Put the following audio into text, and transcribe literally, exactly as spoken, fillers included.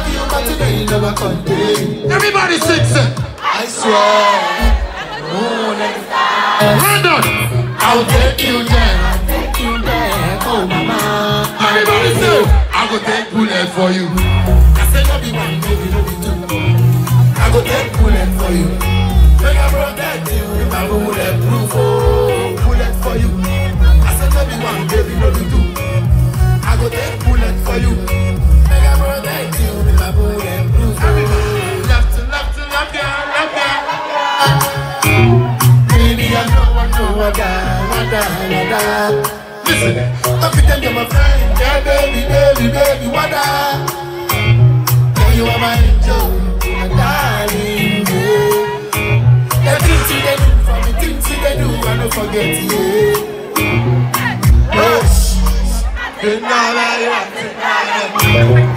you, but today you never contain. Everybody sings it. I swear. Moon and stars. Brandon, I'll take you there. I'll take you there. Oh mama. everybody say, I go take bullet for you. I said no be one, baby, no be two. I go take bullet for you. Make I protect you with my bulletproof. Oh, bullet for you. I said no be one, baby, no be two. I go take bullet for you. Make I protect you with my bulletproof. Everybody, left to left to left, yeah, left, yeah. Baby, I know, I know, I die, I die, I die. Listen, don't pretend you're my friend, yeah, baby, baby, baby, what I? Yeah, you are my angel, my darling, yeah. The things you they do for me, things you they do, I don't forget, yeah. yes. You know that you